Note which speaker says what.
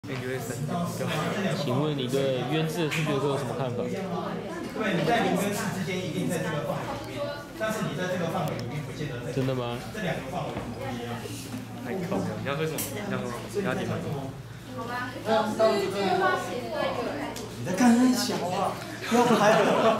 Speaker 1: 你就会生就好。
Speaker 2: 请问你对冤字的数学课有什么看法？
Speaker 3: 对，你在0跟4之间一定在这个范围里面，但是你在这个范围里面不见得在。
Speaker 2: 真的吗？
Speaker 3: 这两个范围不一样。
Speaker 1: 太靠了，你要说什么？你要说压点吗？
Speaker 4: 好吧，老师这句话写对了。
Speaker 3: 你在干很小啊，不要拍了。